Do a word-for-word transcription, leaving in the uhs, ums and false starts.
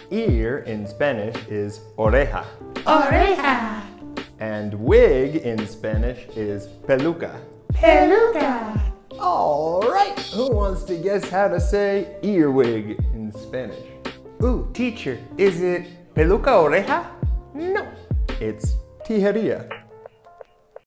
Ear in Spanish is oreja. Oreja. And wig in Spanish is peluca. Peluca. All right, who wants to guess how to say earwig in Spanish? Ooh, teacher, is it peluca oreja? No, it's tijería.